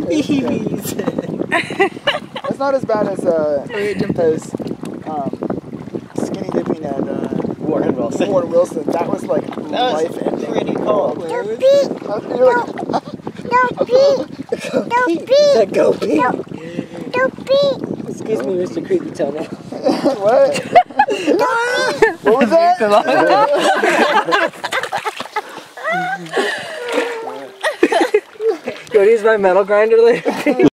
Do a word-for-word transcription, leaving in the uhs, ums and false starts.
That's not as bad as uh, as um, skinny dipping at uh, Warren Wilson. Warren Wilson. That was like that life was ending. pretty cool. Go pee! No, no pee! No pee! Go pee! No pee! Excuse me, Mister Creepy Toenail. What? What was that? You want to use my metal grinder later?